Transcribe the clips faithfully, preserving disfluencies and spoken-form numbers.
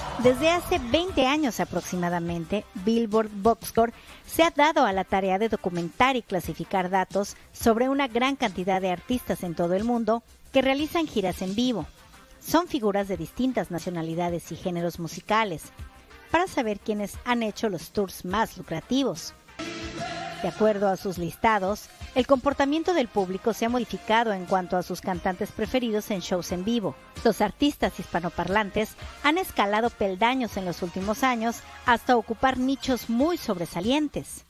Desde hace veinte años aproximadamente, Billboard Boxscore se ha dado a la tarea de documentar y clasificar datos sobre una gran cantidad de artistas en todo el mundo que realizan giras en vivo. Son figuras de distintas nacionalidades y géneros musicales, para saber quiénes han hecho los tours más lucrativos. De acuerdo a sus listados, el comportamiento del público se ha modificado en cuanto a sus cantantes preferidos en shows en vivo. Los artistas hispanoparlantes han escalado peldaños en los últimos años hasta ocupar nichos muy sobresalientes.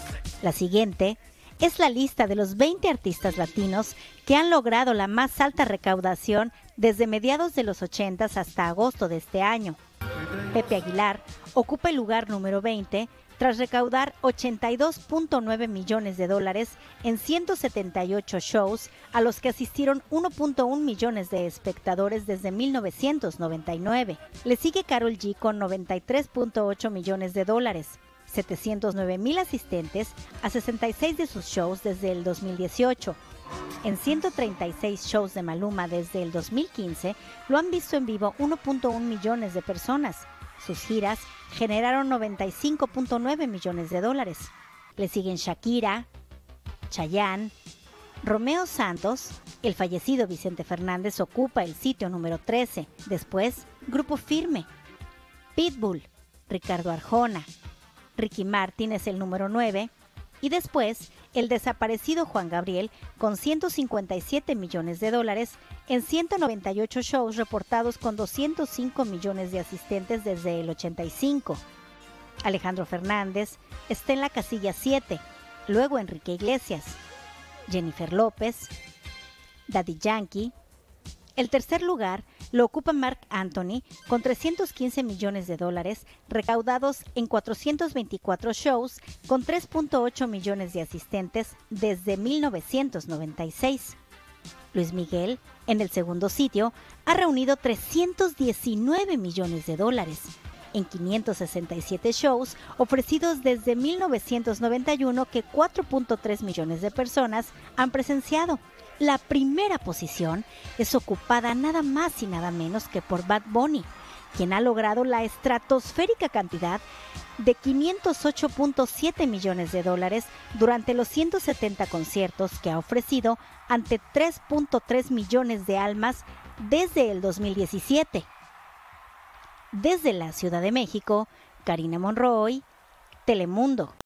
La siguiente es la lista de los veinte artistas latinos que han logrado la más alta recaudación desde mediados de los ochentas hasta agosto de este año. Pepe Aguilar ocupa el lugar número veinte tras recaudar ochenta y dos punto nueve millones de dólares en ciento setenta y ocho shows a los que asistieron uno punto uno millones de espectadores desde mil novecientos noventa y nueve. Le sigue Karol G con noventa y tres punto ocho millones de dólares, setecientos nueve mil asistentes a sesenta y seis de sus shows desde el dos mil dieciocho. En ciento treinta y seis shows de Maluma desde el dos mil quince, lo han visto en vivo uno punto uno millones de personas. Sus giras generaron noventa y cinco punto nueve millones de dólares. Le siguen Shakira, Chayanne, Romeo Santos, el fallecido Vicente Fernández ocupa el sitio número trece. Después, Grupo Firme, Pitbull, Ricardo Arjona, Ricky Martin es el número nueve. Y después, el desaparecido Juan Gabriel con ciento cincuenta y siete millones de dólares en ciento noventa y ocho shows reportados con doscientos cinco millones de asistentes desde el ochenta y cinco. Alejandro Fernández está en la casilla siete, luego Enrique Iglesias, Jennifer López, Daddy Yankee. El tercer lugar lo ocupa Marc Anthony con trescientos quince millones de dólares recaudados en cuatrocientos veinticuatro shows con tres punto ocho millones de asistentes desde mil novecientos noventa y seis. Luis Miguel, en el segundo sitio, ha reunido trescientos diecinueve millones de dólares en quinientos sesenta y siete shows ofrecidos desde mil novecientos noventa y uno que cuatro punto tres millones de personas han presenciado. La primera posición es ocupada nada más y nada menos que por Bad Bunny, quien ha logrado la estratosférica cantidad de quinientos ocho punto siete millones de dólares durante los ciento setenta conciertos que ha ofrecido ante tres punto tres millones de almas desde el dos mil diecisiete. Desde la Ciudad de México, Karina Monroy, Telemundo.